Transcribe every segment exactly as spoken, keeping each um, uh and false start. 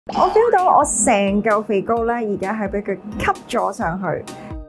我 feel 到我成嚿肥膏咧，而家係俾佢吸咗上去。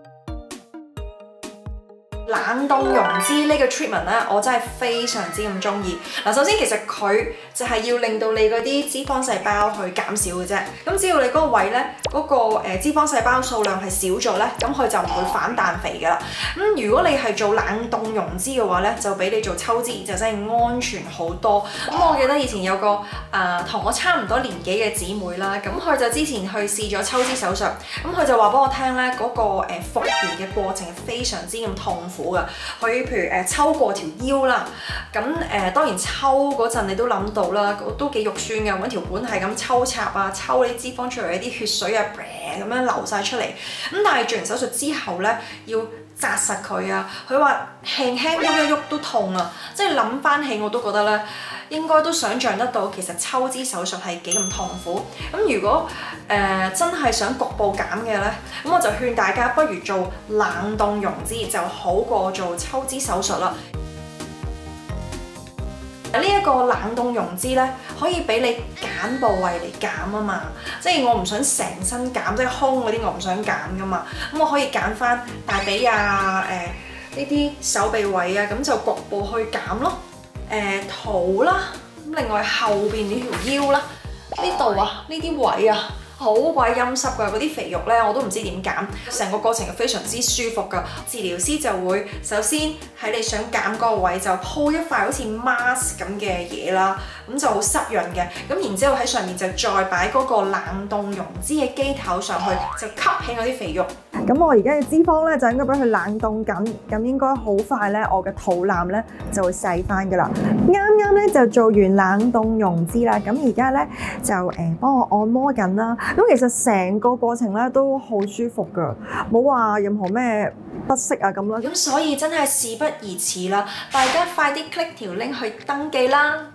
冷凍溶脂呢個 treatment 咧，我真係非常之咁中意。嗱，首先其實佢就係要令到你嗰啲脂肪細胞去減少嘅啫。咁只要你嗰個位咧，嗰、嗰個誒脂肪細胞數量係少咗咧，咁佢就唔會反彈肥噶啦。咁如果你係做冷凍溶脂嘅話咧，就比你做抽脂就真係安全好多。咁我記得以前有個誒同、呃、我差唔多年紀嘅姊妹啦，咁佢就之前去試咗抽脂手術，咁佢就話俾我聽咧，嗰、嗰個誒復原嘅過程係非常之咁痛苦。佢譬如誒抽過條腰啦，咁誒、呃、當然抽嗰陣你都諗到啦，都幾肉酸嘅，揾條管係咁抽插啊，抽啲脂肪出嚟，啲血水啊咁樣流晒出嚟。咁但係做完手術之後咧，要紮實佢啊，佢話輕輕喐一喐都痛啊，即係諗翻起我都覺得咧，應該都想像得到其實抽脂手術係幾咁痛苦。咁如果誒、呃、真係想局部減嘅咧，咁我就勸大家不如做冷凍溶脂就好過做抽脂手術啦。呢一個冷凍溶脂咧，可以俾你揀部位嚟減啊嘛，即係我唔想成身減，即係胸嗰啲我唔想減噶嘛，咁我可以揀翻大髀啊、誒呢啲手臂位啊，咁就局部去減咯。誒、呃、肚啦，咁另外後邊呢條腰啦，呢度啊，呢啲位啊，好鬼陰濕㗎，嗰啲肥肉咧我都唔知點減，成個過程係非常之舒服㗎。治療師就會首先喺你想減嗰個位就鋪一塊好似 mask 咁嘅嘢啦，咁就好濕潤嘅，咁然之後喺上面就再擺嗰個冷凍溶脂嘅機頭上去，就吸起我啲肥肉。咁我而家嘅脂肪咧就應該俾佢冷凍緊，咁應該好快咧，我嘅肚腩咧就會細翻噶啦。啱啱咧就做完冷凍溶脂啦，咁而家咧就誒幫我按摩緊啦。咁其實成個過程咧都好舒服噶，冇話任何咩不適啊咁啦。咁所以真係事不宜遲啦，大家快啲 click 條 link 去登記啦！